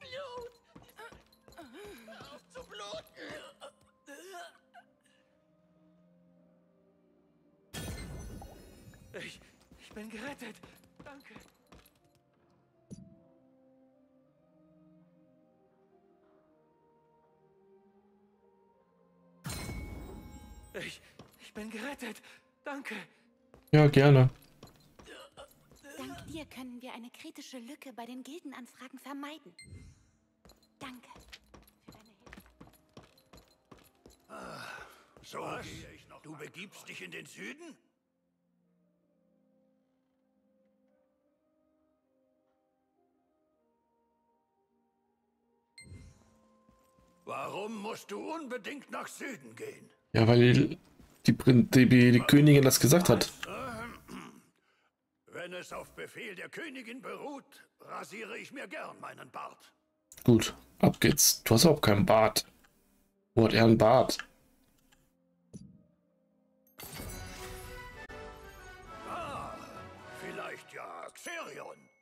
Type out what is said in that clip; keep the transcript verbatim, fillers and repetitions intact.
Hör auf zu bluten! Ich, ich bin gerettet. Danke. Ich, ich bin gerettet. Danke. Ja, gerne. Dank dir können wir eine kritische Lücke bei den Gildenanfragen vermeiden. Danke für deine Hilfe. So, was? Du begibst dich in den Süden? Warum musst du unbedingt nach Süden gehen? Ja, weil die, die, Prin- die, die, die Königin das gesagt hat. Wenn es auf Befehl der Königin beruht, rasiere ich mir gern meinen Bart. Gut, ab geht's. Du hast auch keinen Bart. Wo hat er einen Bart? Ah, vielleicht ja Xerion.